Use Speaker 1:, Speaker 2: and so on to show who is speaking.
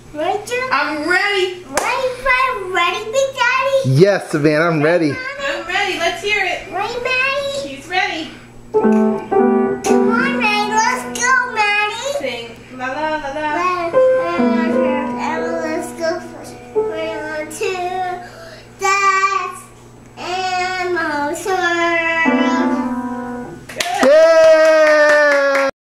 Speaker 1: Ready, Joe?
Speaker 2: I'm ready.
Speaker 1: Ready, Big Daddy?
Speaker 3: Yes, Savannah, I'm ready.
Speaker 2: I'm ready. Let's hear it.
Speaker 1: Ready, Maddie?
Speaker 2: She's ready.
Speaker 1: Come on, Maddie. Let's go, Maddie.
Speaker 2: Sing la la la la.